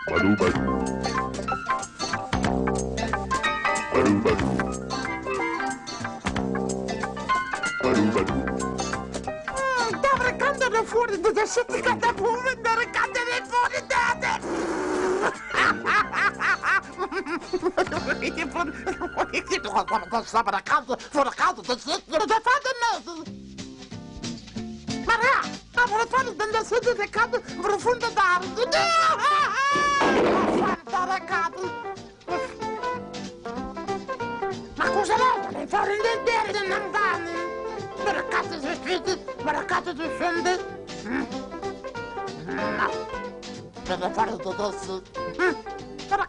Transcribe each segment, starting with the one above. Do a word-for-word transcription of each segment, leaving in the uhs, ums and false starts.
Badu badu. Badu badu. Badu badu. Dovrei cambiare fuori da settica da pure, dovrei cambiare fuori da... Stava da casa, fuori casa, da settica da fare mezzo. Maria, stavo fuori da settica da casa, profondo d'arte. Fanta casa. Ma cosa vuole fare in dentare del nandani? Per casa si scende, per casa si scende. No, deve fare tutto adesso. Per...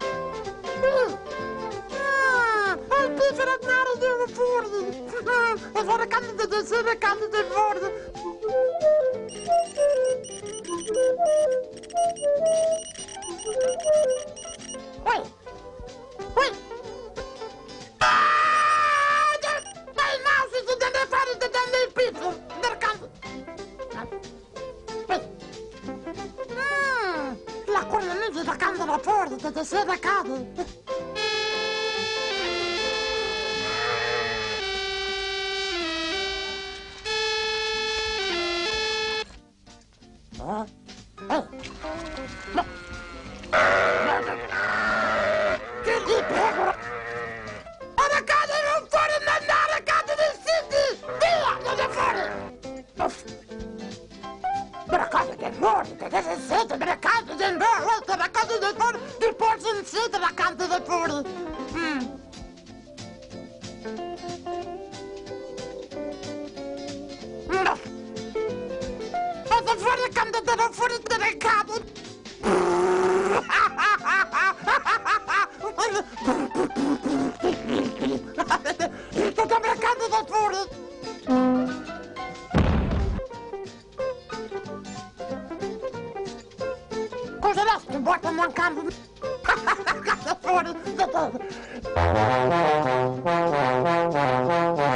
Ah, ti farà male di un fuori. E fare canto di sera, canto di fuori. Ui, ui. Ah, dai, mouse, si deve fare del pizzo, del canto. Mm, la cornellina da canto da fuori, da sera cade. Ah, eh, no. Che ti prego? Ora cade non fuori, andare, cade del siti! Via, non è fuori! Per la casa del fuori, che deve essere, per la casa del fuori, per la casa del fuori, di porsi in sito la casa del fuori. Mm. No. Vado fuori, canto da fuori delle case. Tutto mercato da fuori! Cosa lasci in porta mancando? Da fuori!